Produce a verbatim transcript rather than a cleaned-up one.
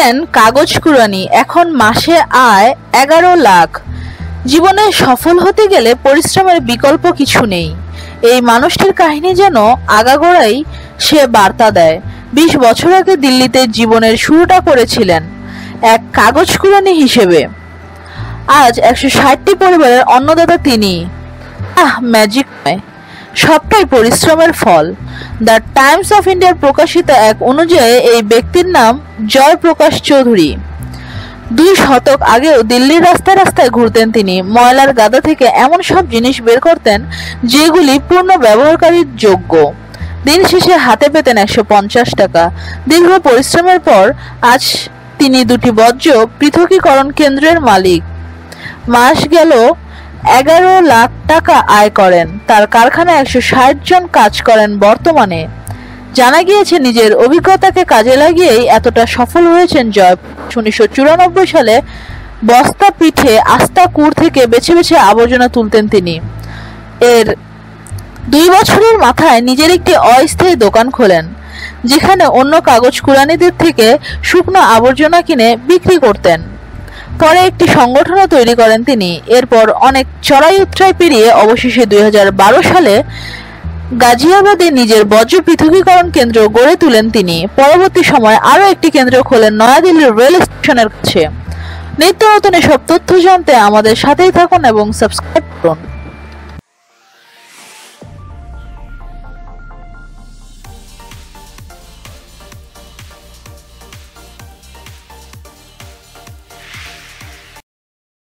ছিলেন কাগজ কুড়ানি, এখন মাসে আয় এগারো লাখ। জীবনে সফল হতে গেলে পরিশ্রমের বিকল্প কিছু নেই। এই মানুষটির কাহিনী যেন আগাগোড়াই সে বার্তা দেয়। বিশ বছর আগে দিল্লিতে জীবনের শুরুটা করেছিলেন এক কাগজ কুড়ানি হিসেবে। আজ একশো ষাটটি পরিবারের অন্নদাতা তিনি। আহ, ম্যাজিক নয়, সবটাই পরিশ্রমের ফল। দ্য টাইমস অফ ইন্ডিয়ার প্রকাশিত এক অনুযায়ী এই ব্যক্তির নাম জয়প্রকাশ চৌধুরী। দুই শতক আগেও দিল্লির রাস্তায় রাস্তায় ঘুরতেন তিনি। ময়লার গাদা থেকে এমন সব জিনিস বের করতেন যেগুলি পূর্ণ ব্যবহারকারীর যোগ্য। দিন শেষে হাতে পেতেন একশো পঞ্চাশ টাকা। দীর্ঘ পরিশ্রমের পর আজ তিনি দুটি বর্জ্য পৃথকীকরণ কেন্দ্রের মালিক। মাস গেল এগারো লাখ টাকা আয় করেন। তার কারখানায় একশো ষাট জন কাজ করেন বর্তমানে। জানা গিয়েছে নিজের অভিজ্ঞতাকে কাজে লাগিয়েই এতটা সফল হয়েছেন জয়। উনিশশো চুরানব্বই সালে বস্তা পিঠে আস্তা কুড় থেকে বেছে বেছে আবর্জনা তুলতেন তিনি। এর দুই বছরের মাথায় নিজের একটি অস্থায়ী দোকান খোলেন, যেখানে অন্য কাগজ কুড়ানিদের থেকে শুকনো আবর্জনা কিনে বিক্রি করতেন। পরে একটি সংগঠনও তৈরি করেন তিনি। এরপর অনেক চড়াই উতরাই পেরিয়ে অবশেষে দুই হাজার বারো সালে গাজিয়াবাদে নিজের বর্জ্য পৃথকীকরণ কেন্দ্র গড়ে তুলেন তিনি। পরবর্তী সময়ে আরও একটি কেন্দ্র খোলেন নয়াদিল্লির রেল স্টেশনের কাছে। নিত্য নতুন এসব তথ্য জানতে আমাদের সাথেই থাকুন এবং সাবস্ক্রাইব করুন।